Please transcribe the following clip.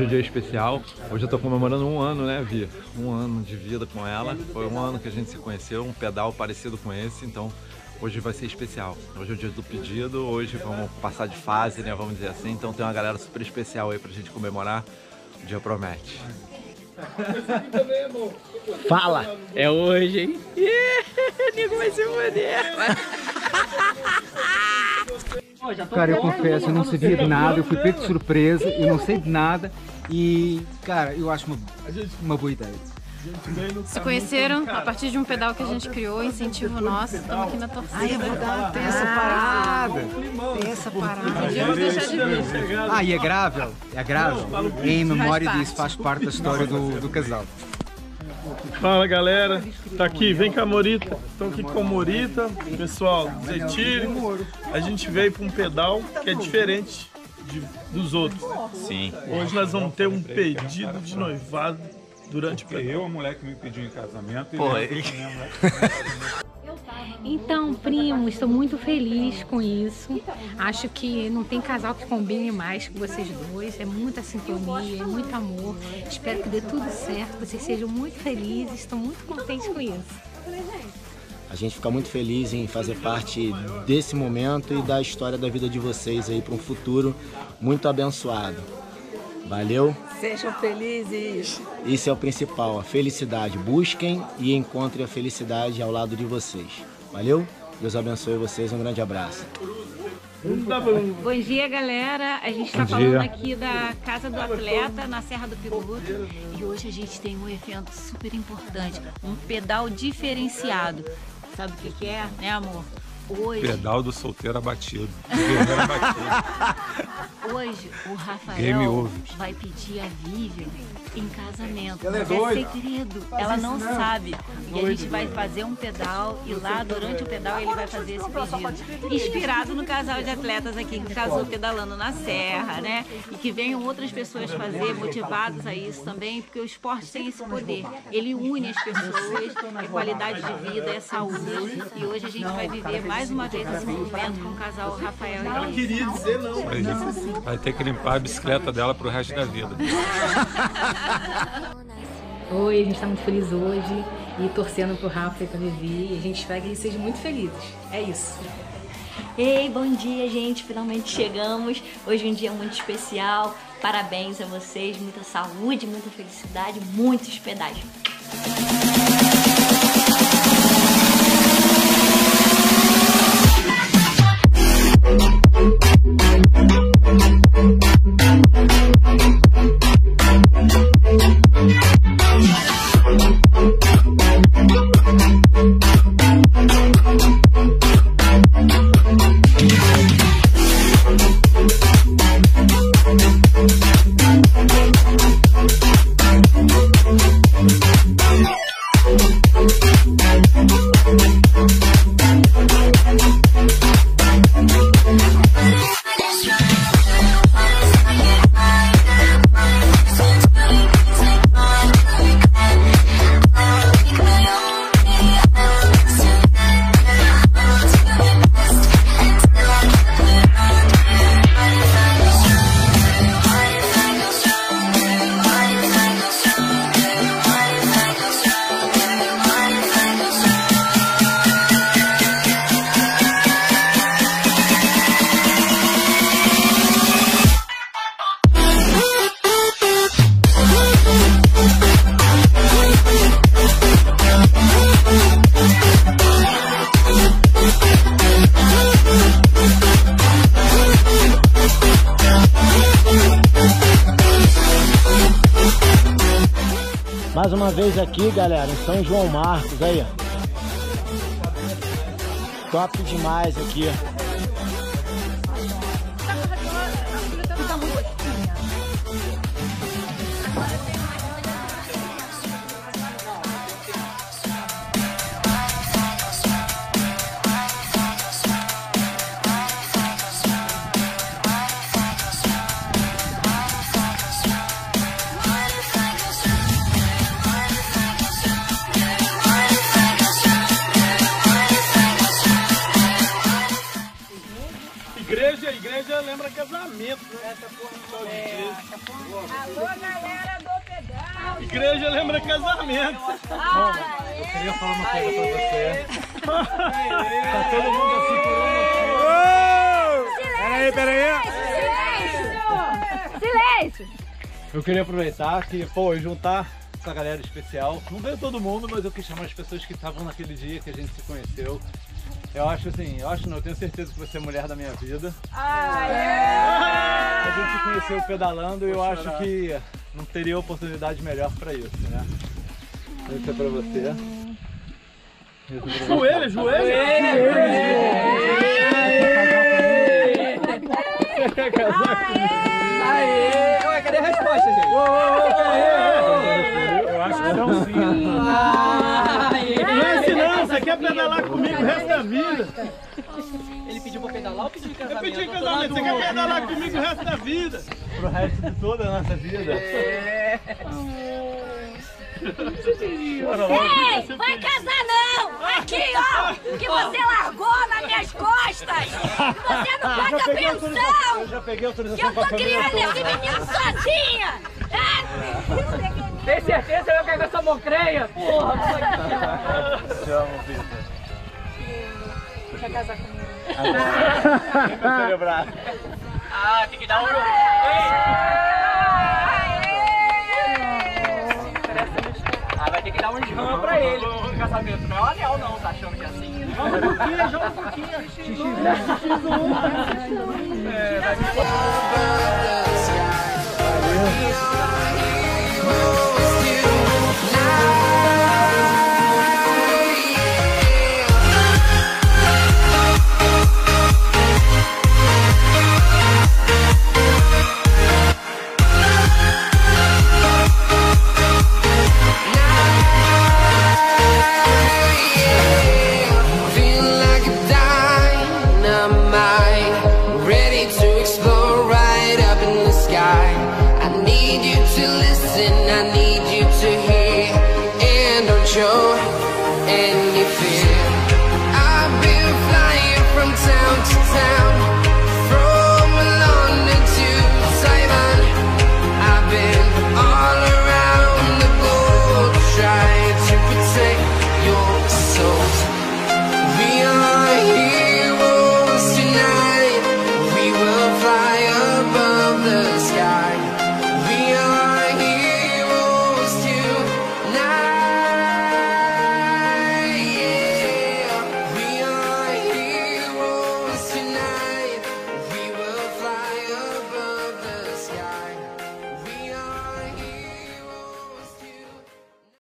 um dia especial. Hoje eu tô comemorando 1 ano, né, Vi? 1 ano de vida com ela. Foi 1 ano que a gente se conheceu, um pedal parecido com esse, então hoje vai ser especial. Hoje é o dia do pedido, hoje vamos passar de fase, né, vamos dizer assim. Então tem uma galera super especial aí pra gente comemorar. O dia promete. Fala! É hoje, hein? Nego vai se foder! Cara, eu confesso, eu não sabia de nada, eu fui pego de surpresa, eu não sei de nada e, cara, eu acho uma boa ideia. Se conheceram a partir de um pedal que a gente criou, incentivo nosso, estamos aqui na torcida. Ah, é verdade, tem essa parada! Tem essa parada. Podíamos deixar de vir. Ah, e é grave, é grave. Em memória disso, faz parte da história do casal. Fala galera, tá aqui, vem com a Morita, estão aqui com a Morita, pessoal, Zetiri. A gente veio para um pedal que é diferente dos outros. Sim. Hoje nós vamos ter um pedido de noivado durante o pedal. Eu, a mulher que me pediu em casamento, e Pô, ele... Então, primo, estou muito feliz com isso. Acho que não tem casal que combine mais que vocês dois. É muita sintonia, é muito amor. Espero que dê tudo certo, vocês sejam muito felizes. Estou muito contente com isso. A gente fica muito feliz em fazer parte desse momento e da história da vida de vocês aí para um futuro muito abençoado. Valeu? Sejam felizes. Isso é o principal, a felicidade. Busquem e encontrem a felicidade ao lado de vocês. Valeu? Deus abençoe vocês, um grande abraço. Bom dia, galera. A gente está falando aqui da Casa do Atleta, na Serra do Piloto. E hoje a gente tem um evento super importante, um pedal diferenciado. Sabe o que é, né, amor? Hoje... Pedal do solteiro abatido. Guerreiro abatido. Hoje o Rafael Game over. vai pedir a Vivian em casamento. Ela é Mas doida. segredo, ela não sabe. E a gente vai fazer um pedal e lá durante o pedal ele vai fazer esse pedido. Inspirado no casal de atletas aqui que casou pedalando na serra, né? E que venham outras pessoas fazer, motivados a isso também, porque o esporte tem esse poder. Ele une as pessoas, é qualidade de vida, é saúde. E hoje a gente vai viver mais uma vez esse momento com o casal Rafael e Elisa. Queria dizer não. Vai ter que limpar a bicicleta dela pro resto da vida. Oi, a gente está muito feliz hoje e torcendo pro Rafa e pra Vivi. E a gente espera que eles sejam muito felizes. É isso. Ei, bom dia, gente. Finalmente chegamos. Hoje é um dia muito especial. Parabéns a vocês. Muita saúde, muita felicidade, muitos pedais. Mais uma vez aqui, galera, em São João Marcos, aí, ó. Top demais aqui. Igreja lembra casamento, né? Alô, galera do pedal. Igreja lembra casamento. Bom, eu queria falar uma coisa pra você. Tá todo mundo assim por um motivo. Peraí. Silêncio. Eu queria aproveitar que, pô, juntar essa galera especial. Não veio todo mundo, mas eu quis chamar as pessoas que estavam naquele dia que a gente se conheceu. Eu acho assim, eu tenho certeza que você é a mulher da minha vida. A gente se conheceu pedalando e eu acho que não teria oportunidade melhor pra isso, né? Isso é pra você. Joelho! Você quer casar comigo? Ué, cadê a resposta, gente? Eu acho que não, sim. Não é assim não, você quer pedalar comigo o resto da vida. Ele pediu pra pedalar ou pediu casamento? Eu pedi casamento, você quer pedalar comigo o resto da vida. Pro resto de toda a nossa vida. Ei, vai casar não! Aqui, ó! Que você largou nas minhas costas! Você não paga pensão! Eu já peguei Que autorização eu tô criando esse menino sozinha! Tem certeza que eu quero essa mocreia? Porra, Te amo, Vitor. Quer casar comigo? Vem pra celebrar. tem que dar um... vai ter que dar um jam pra ele no casamento. Não é o anel não, tá achando que é assim? Joga um pouquinho. X1.